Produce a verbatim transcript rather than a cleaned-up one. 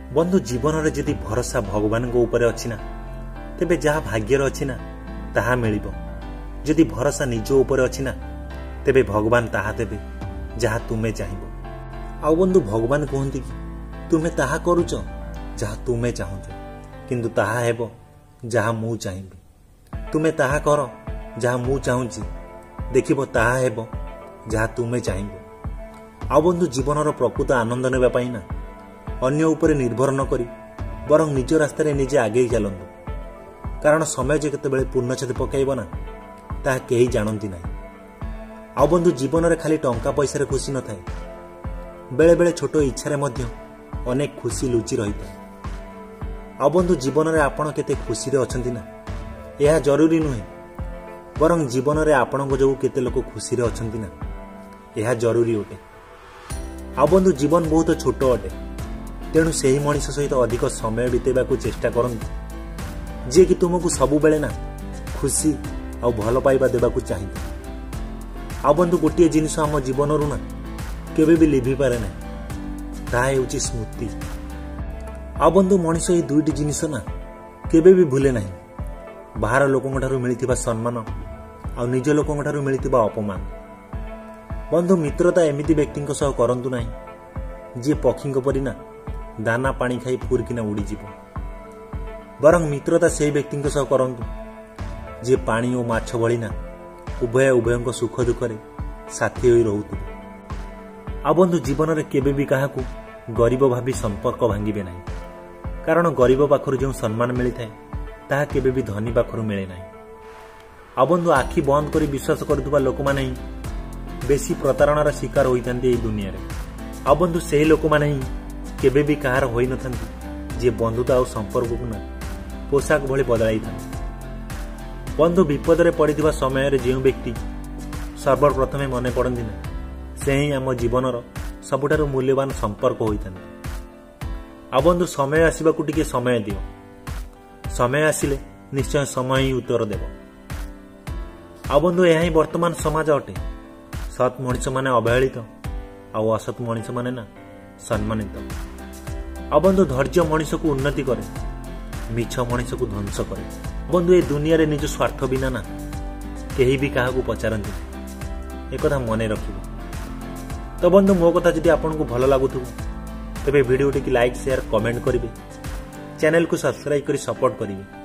बंधु जीवन रे जदि भरोसा भगवान को ऊपर अछि ना तेबे जहा भाग्यर अछि ना ताहा मिलिबो। जदि भरोसा निज ऊपर अछि ना तेबे भगवान ताहा देबे जहा तुमे चाहिबो। आ बंधु भगवान कहंती कि तुमे ताहा करूच जहा तुमे चाहुच किंतु ताहा हेबो जहा मु चाहिबी। तुमे ताहा कर जहा मु चाहुची देखिबो ताहा हेबो जहा तुमे चाहिबो। आ बंधु जीवनर प्रकृत आनंद नेबा पाई ना अन्य ऊपर निर्भर न करी बरं निज रास्ता निजे आगे चलतु। कारण समय जे केतेबेले पूर्णछेद पकाइब ना ताहा केही जानती ना। आ बंधु जीवन रे खाली टंका पैसा रे खुशी न थाए, बेले बेले छोट इच्छा रे मध्य अनेक खुशी लुचि रही था। आ बंधु जीवन रे आपण केते खुशी रे अछंती ना यह जरूरी नुहे, बरं जीवन रे आपण को जो केते लोक खुशी रे अछंती ना यह जरूरी अटे। आ बंधु जीवन बहुत छोट अटे, तेणु से मनीष सहित अधिक समय बितेबा को चेष्टा करंतु जे कि तुमको सबु बेले ना खुशी आ भल पाइबा देबा को चाहिए। आ बंधु गोटे जिनिस आम जीवन रु ना केबे भी लिभि पारे ना ताहा हेउची स्मृति। आ बंधु मनीष ये दुईटी जिनिस ना केबे भी भूले नाही, बाहर लोकंक ठारू मिलिथिबा सम्मान आ निज लोकंक ठारू मिलिथिबा अपमान। बंधु मित्रता एमिति व्यक्तिंक सह करंतु नाही जे पक्षींक परि ना दाना पानी खाई फुरकिना उड़ी जीवो, बरं मित्रता से व्यक्तिंक सह करंतु जे पानी और माछ भली ना उभय उभयंक सुख दुखरे साथी होई रहुथिबे। आ बंधु जीवन रे केबे भी काहाकू गरीब भाभी संपर्क भांगिबे नाही, कारण गरीब पाखरु जो सम्मान मिली थाए ताहा केबे भी धनी पाखरु मिले नाही। आ बंधु आखि बंद करी विश्वास करथुबा लोक माने ही बेसी प्रतारणार शिकार होइतांती एई दुनिया रे। आ बंधु सेही लोक माने ही केबे भी कहार होई नथांती जे बंधुता और संपर्क को ना पोशाक भली बदलाई था। बंधु विपद रे पड़िथिबा समय रे जे व्यक्ति सर्वप्रथमे मने पड़ंती ना से ही आम जीवनर सबुठारु मूल्यवान संपर्क होइतांती। आ बंधु समय आसीबा को टिके समय दियो, समय आसिले निश्चय समय ही उत्तर देव। आ बंधु यह ही वर्तमान समाज अटे, सत् मनीष माने अवहेलित आउ असत मनीष माने ना सम्मानित। आ बंधु धैर्य मनीष को उन्नति करे, मिछ मनीष को ध्वंस करे। बंधु ए दुनिया रे निज स्वार्थ बिना ना केही भी काहा को पचारंती, एक कथा मने रखिबो। तो बंधु मो कथा जदि आपन को भल लागुथुबो तेबे वीडियो टी लाइक शेयर कमेंट करिवे, चैनल को सब्सक्राइब करी सपोर्ट करिवे।